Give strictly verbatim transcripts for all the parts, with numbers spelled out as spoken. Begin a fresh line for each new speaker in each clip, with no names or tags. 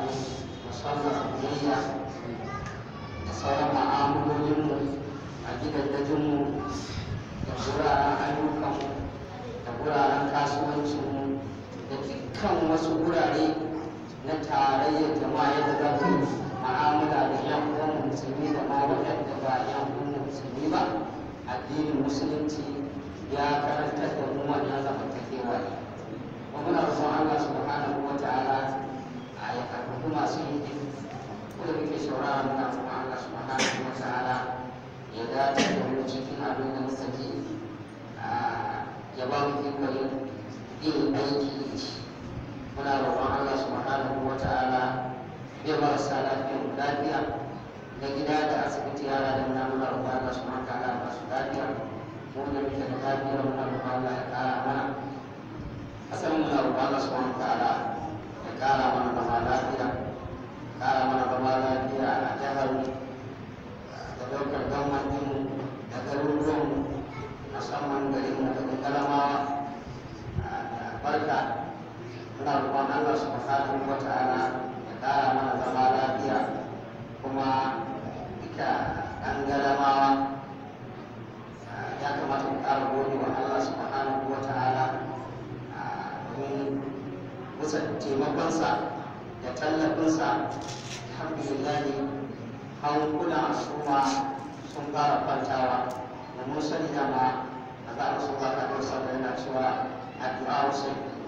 mu musamman biyayya da sauran ma'amalolinmu a gidajenmu da wuraren ayyukanmu da wuraren kasuwancinmu da dukkan wasu wurare na tarayyar jama'a yadda za mu ma'amala da yan uwan musulmi da ma waɗanda ba yan uwan musulmi ba. Addinin musulunci ya karantar da mu wannan zamantakewa ne. Kuma muna roƙon Allah subhanahu wa ta'ala a ya karɓi masu yi ko da muke shaurara muna roƙon Allah subhanahu wa ta'ala ya dace da mu cikin abin da muka ji ya ba mu ikon yin aiki da shi. Muna roƙon Allah subhanahu wa ta'ala ya ba sa lafiyar lafiya na gida da asibiti yara da muna muna roƙon Allah subhanahu wa ta'ala ba su lafiya. Mu da muke da lafiyar muna roƙon Allah ya ƙara mana. Asalin muna roƙon Allah subhanahu wa ta'ala ya ƙara mana zama lafiya, ƙara mana zama lafiya a jihar da ɗaukar gwamnatinmu da garuruwanmu musamman garinmu da kalamawa da barka. Muna roƙon Allah subhanahu wa ta'ala ya ƙara mana zama lafiya, kuma ita ɗan galamawa ya kamata mu ƙara gode wa Allah subhanahu wa ta'ala domin bisa taimakonsa da tallafinsa. Alhamdulillah hankula su ma sun fara kwantawa, da mun sani dama a zaɓa su ba ka ɗausa da yana cewa addu'a wasu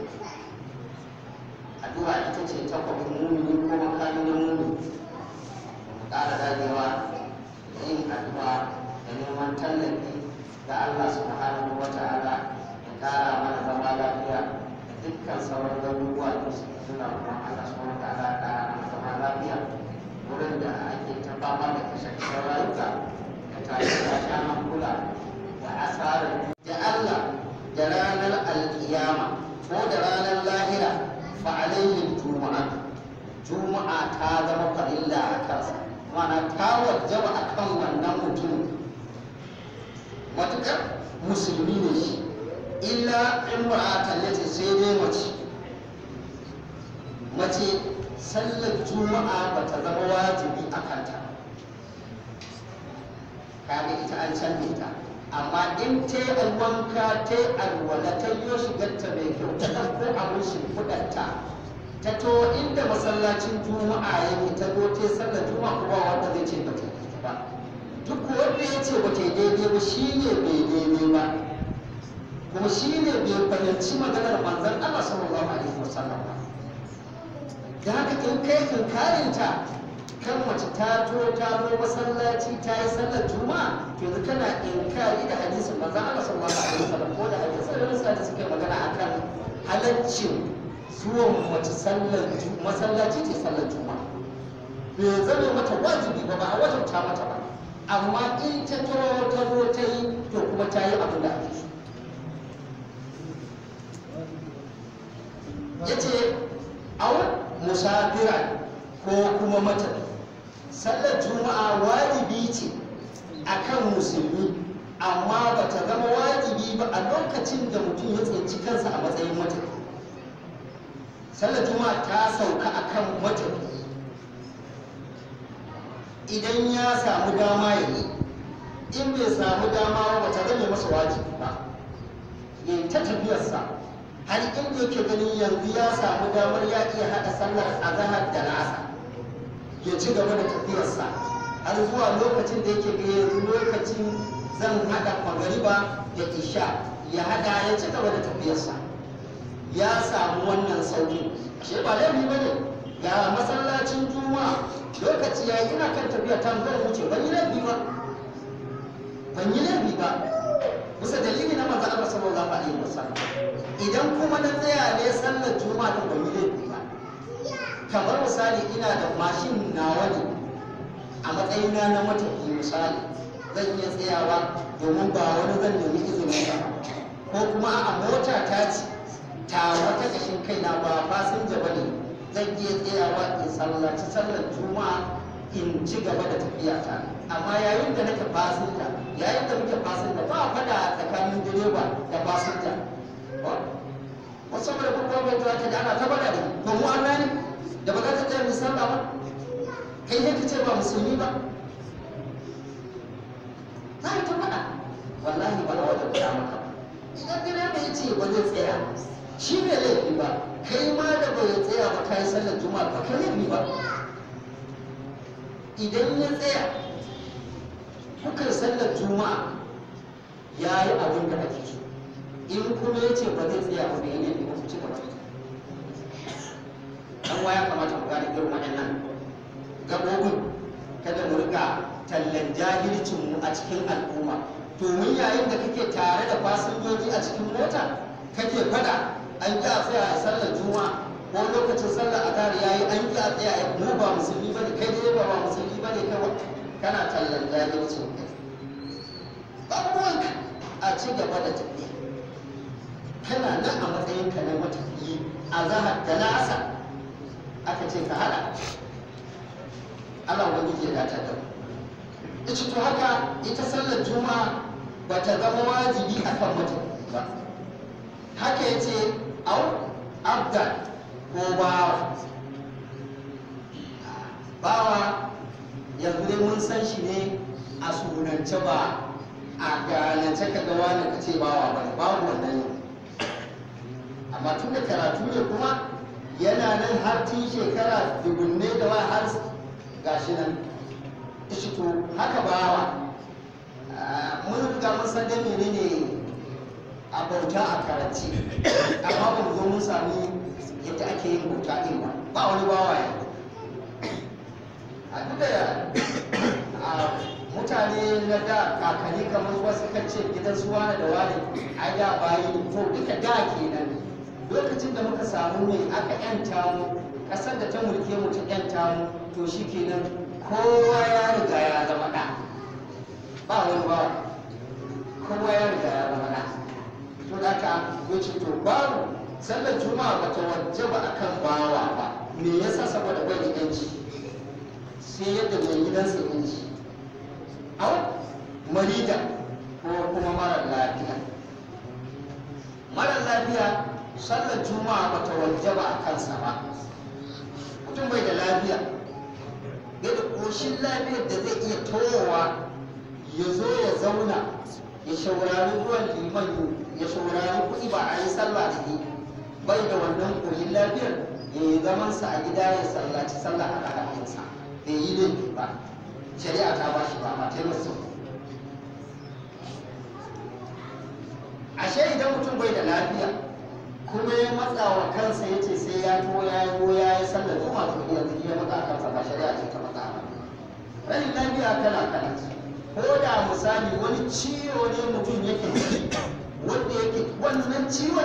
addu'a ita ce takwabin mumini ko makami na mumini. Mu ƙara dagewa da yin addu'a da neman tallafi ga Allah subhanahu wa ta'ala ya ƙara mana zama lafiya da dukkan sauran garuruwa da su suna kuma Allah subhanahu wa ta'ala ya ƙara mana zama lafiya wurin da ake ta fama da kashe-kashen rayuka da tashe-tashen hankula da asarar da Allah da ranar alkiyama ko da ranar lahira fa alaihi juma'a juma'a ta zama farilla a kansa, mana ta wajaba a kan wannan mutum matuƙar musulmi ne shi, illa imra'atan yace sai dai mace mace sallar juma'a ba ta zama wajibi a kanta, kaga ita an canza ta. Amma in ta yi alwanka ta yi alwala ta yi shigarta mai kyau ta ɗauko abin shimfiɗarta ta to inda masallacin juma'a yake ta zo ta yi sallar juma'a kuma wanda zai ce ba ta yi ba. Duk wanda ya ce ba ta yi daidai ba shi ne bai daidai ba, kuma shi ne bai fahimci maganar manzon Allah sallallahu alaihi wasallam ba. Da haka in kai kinkarinta kan mace ta to ta zo masallaci ta yi sallar juma'a, to yanzu kana inkari da hadisin manzon Allah sallallahu alaihi wasallam ko da hadisin da suka suke magana akan halaccin zuwan mace sallar masallaci ce sallar juma'a. Bai zama mata wajibi ba, ba a wajabta mata ba, amma in ta to ta zo ta yi to kuma ta yi abin da ake so. Yace au musafira ko kuma matafi, sallar juma'a wajibi ce akan musulmi, amma ba ta zama wajibi ba a lokacin da mutum ya tsinci kansa a matsayin matafi. Sallar juma'a ta sauka akan matafi idan ya samu dama ya yi, in bai samu dama ba ta zama masa wajibi ba, ya yi ta tafiyarsa har inda yake ganin yanzu ya samu damar ya iya haɗa sallar azahar da nasa, ya ci gaba da tafiyarsa har zuwa lokacin da yake ga yanzu lokacin zan haɗa magariba da isha, ya haɗa ya ci gaba da tafiyarsa. Ya samu wannan sauki, shi ba laifi ba ne. Ga masallacin juma'a lokaci ya yi ina kan tafiya ta zan wuce, ban yi laifi ba ban yi laifi ba bisa dalili na manzon Allah sallallahu alaihi wasallam. Idan kuma na tsaya ne sallar juma'a din ban yi laifi ba, kamar misali ina da mashin nawa ne a matsayina na matafi, misali zan iya tsayawa domin ba wani zan nemi izini ba, ko kuma a mota ta ce ta wata kashin kaina ba fasinja ba ne, zan iya tsayawa in sallaci sallar juma'a in ci gaba da tafiya ta. Amma yayin da nake fasinja, yayin da muke fasinja ba fada tsakanin direba da fasinja, wasu saboda kuma bai zuwa ta da ana ta bada ne, to mu an gane da ba za ta tsaya misal kai ne ka ce ba musulmi ba za ta faɗa wallahi ba a wajen da maka idan gina da ya ce ba zai tsaya shi ne laifi ba kai ma da bai tsaya ba kai sallar juma'a ba kai laifi ba idan ya tsaya kuka sallar juma'a ya yi abin da ake so in kuma ya ce ba zai tsaya ba bai laifi ba ku ci gaba dan waya kamata mu gane irin waɗannan gabobin kada mu rika tallan jahilcin mu a cikin al'umma domin yayin da kake tare da fasinjoji a cikin mota kake fada an ƙi a tsaya a sallar juma'a ko lokacin sallar azhar yayi an ƙi a tsaya mu ba musulmi bane kai dai ba ba musulmi bane kai kana tallan jahilcin kai babuwan a ci gaba da tafiya kana nan a matsayin ka na matafiyi a zahar da la'asar aka ce ka hada Allah wani ke dace da ita to haka ita sallar juma'a ba ta zama wajibi akan matafiyi ba haka yace au abdan ko bawa bawa yanzu dai mun san shi ne a sunance ba a ganance ka ga wani ka ce bawa ba babu wannan yau amma tun da karatu ne kuma yana nan har tun shekara dubunne da wa har gashi nan ishi to haka bawa mun riga mun san da menene a bauta a karanci amma ba mu zo mun sami yadda ake yin bauta din ba ba wani bawa ya a duk da mutane na da kakanni kamar wasu kan ce gidan su wani da wani a da bayi to duka da kenan lokacin da muka samu ne aka yanta mu kasar da ta mulke mu ta yanta mu to shi kenan kowa ya riga ya zama ɗa ba wani bawa kowa ya riga ya zama ɗa to da ka wuce to babu sallar juma'a ba ta wajaba akan bawa ba me yasa saboda bai da yanci sai yadda mai gidansa yanci au marida ko kuma marar lafiya marar lafiya sallar juma'a ba ta wajaba a kansa ba mutum bai da lafiya bai da ƙoshin lafiyar da zai iya towa ya zo ya zauna ya shaurari ruwan liman ya shaurari kuɗi ba a yi sallah da ke bai da wannan ƙoshin lafiyar ya yi zamansa a gida ya sallaci sallah a ra'ayinsa bai yi laifi ba shari'a ta ba shi ba ma ta yi masu ashe idan mutum bai da lafiya kuma ya matsa wa kansa ya ce sai ya to ya yi ko ya yi sallar juma'a to yanzu ya matsa kansa ba shari'a ce ta matsa ba rashin lafiya kala kala ko da misali wani ciwo ne mutum yake wanda yake wannan ciwon